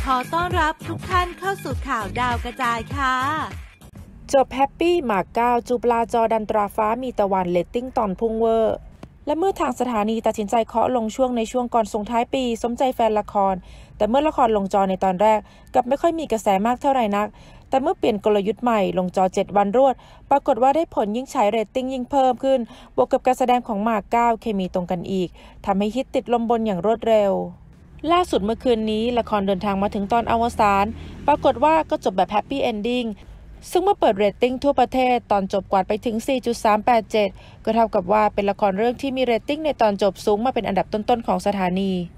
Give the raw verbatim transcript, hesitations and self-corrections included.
ขอต้อนรับทุกท่านเข้าสู่ข่าวดาวกระจายค่ะจบแฮปปี้หมากเก้าจูบลาจอดันตราฟ้ามีตะวันเรตติ้งตอนพุ่งเวอร์และเมื่อทางสถานีตัดสินใจเคาะลงช่วงในช่วงก่อนส่งท้ายปีสมใจแฟนละครแต่เมื่อละครลงจอในตอนแรกกลับไม่ค่อยมีกระแสมากเท่าไหร่นักแต่เมื่อเปลี่ยนกลยุทธ์ใหม่ลงจอเจ็ดวันรวดปรากฏว่าได้ผลยิ่งฉายเรตติ้งยิ่งเพิ่มขึ้นบวกกับการแสดงของหมากเก้าเคมีตรงกันอีกทำให้ฮิตติดลมบนอย่างรวดเร็วล่าสุดเมื่อคืนนี้ละครเดินทางมาถึงตอนอวสานปรากฏว่าก็จบแบบแฮปปี้เอนดิ้งซึ่งเมื่อเปิดเรตติ้งทั่วประเทศตอนจบกวาดไปถึง สี่จุดสามแปดเจ็ด ก็เท่ากับว่าเป็นละครเรื่องที่มีเรตติ้งในตอนจบสูงมาเป็นอันดับต้นๆของสถานี